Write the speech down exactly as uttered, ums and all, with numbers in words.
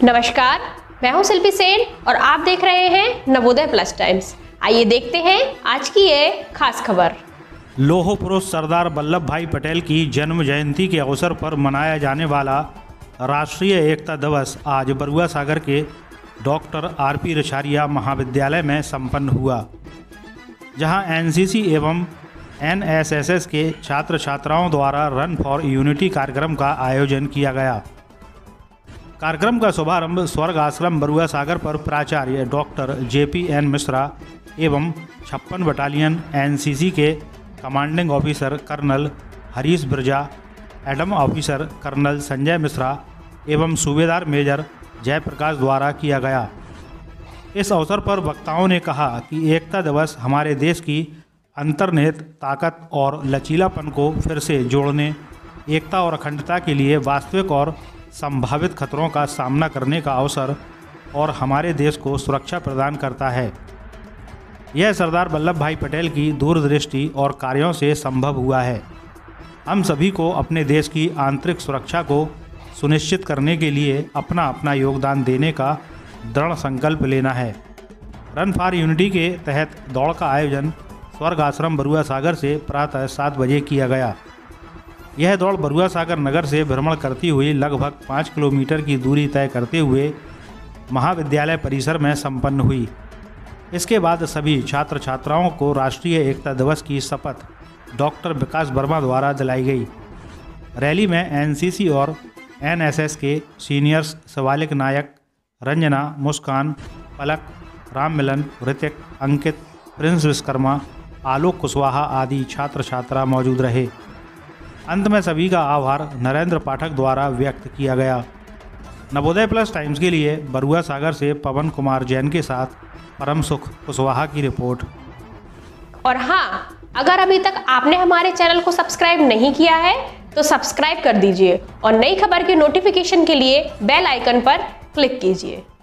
नमस्कार, मैं हूं शिल्पी सेन और आप देख रहे हैं नवोदय प्लस टाइम्स। आइए देखते हैं आज की ये खास खबर। लौह पुरुष सरदार वल्लभ भाई पटेल की जन्म जयंती के अवसर पर मनाया जाने वाला राष्ट्रीय एकता दिवस आज बरुआ सागर के डॉक्टर आर पी रछारिया महाविद्यालय में संपन्न हुआ, जहां एन सी सी एवं एन एस एस एस के छात्र छात्राओं द्वारा रन फॉर यूनिटी कार्यक्रम का आयोजन किया गया। कार्यक्रम का शुभारंभ स्वर्ग आश्रम बरुआ सागर पर प्राचार्य doctor J P N Mishra एवं छप्पन बटालियन एन सी सी के commanding officer colonel Harish Birja, adm officer colonel Sanjay Mishra एवं सूबेदार मेजर जयप्रकाश द्वारा किया गया। इस अवसर पर वक्ताओं ने कहा कि एकता दिवस हमारे देश की अंतर्निहित ताकत और लचीलापन को फिर से जोड़ने, एकता और अखंडता के लिए वास्तविक और संभावित खतरों का सामना करने का अवसर और हमारे देश को सुरक्षा प्रदान करता है। यह सरदार वल्लभ भाई पटेल की दूरदृष्टि और कार्यों से संभव हुआ है। हम सभी को अपने देश की आंतरिक सुरक्षा को सुनिश्चित करने के लिए अपना अपना योगदान देने का दृढ़ संकल्प लेना है। रन फॉर यूनिटी के तहत दौड़ का आयोजन स्वर्ग आश्रम बरुआ सागर से प्रातः सात बजे किया गया। यह दौड़ बरुआ सागर नगर से भ्रमण करती हुई लगभग पाँच किलोमीटर की दूरी तय करते हुए महाविद्यालय परिसर में संपन्न हुई। इसके बाद सभी छात्र छात्राओं को राष्ट्रीय एकता दिवस की शपथ डॉक्टर विकास वर्मा द्वारा दिलाई गई। रैली में एन सी सी और एन एस एस के सीनियर्स शिवालिक नायक, रंजना, मुस्कान, पलक, राम मिलन, ऋतिक, अंकित, प्रिंस विश्वकर्मा, आलोक कुशवाहा आदि छात्र छात्रा मौजूद रहे। अंत में सभी का आभार नरेंद्र पाठक द्वारा व्यक्त किया गया। नवोदय प्लस टाइम्स के लिए बरुआ सागर से पवन कुमार जैन के साथ परम सुख कुशवाहा की रिपोर्ट। और हाँ, अगर अभी तक आपने हमारे चैनल को सब्सक्राइब नहीं किया है तो सब्सक्राइब कर दीजिए और नई खबर की नोटिफिकेशन के लिए बेल आइकन पर क्लिक कीजिए।